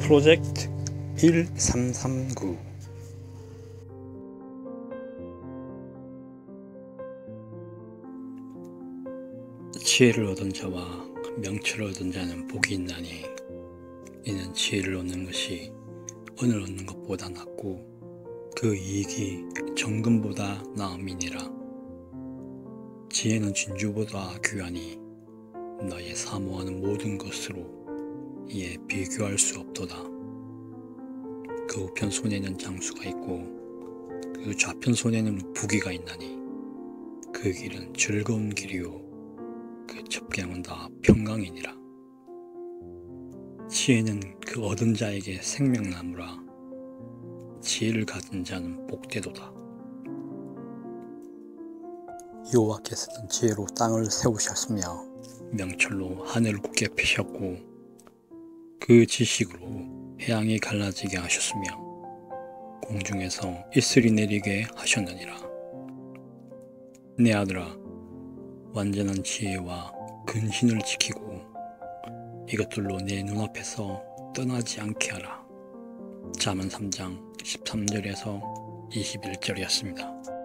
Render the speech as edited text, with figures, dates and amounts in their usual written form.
프로젝트 1339. 지혜를 얻은 자와 명철을 얻은 자는 복이 있나니 이는 지혜를 얻는 것이 은을 얻는 것보다 낫고 그 이익이 정금보다 나음이니라. 지혜는 진주보다 귀하니 너의 사모하는 모든 것으로 이에 비교할 수 없도다. 그 우편 손에는 장수가 있고 그 좌편 손에는 부귀가 있나니 그 길은 즐거운 길이요 그 접경은 다 평강이니라. 지혜는 그 얻은 자에게 생명나무라. 지혜를 가진 자는 복되도다. 여호와께서는 지혜로 땅을 세우셨으며 명철로 하늘을 굳게 펴셨고 그 지식으로 해양이 갈라지게 하셨으며 공중에서 이슬이 내리게 하셨느니라. 내 아들아, 완전한 지혜와 근신을 지키고 이것들로 내 눈앞에서 떠나지 않게 하라. 잠언 3장 13절에서 21절이었습니다.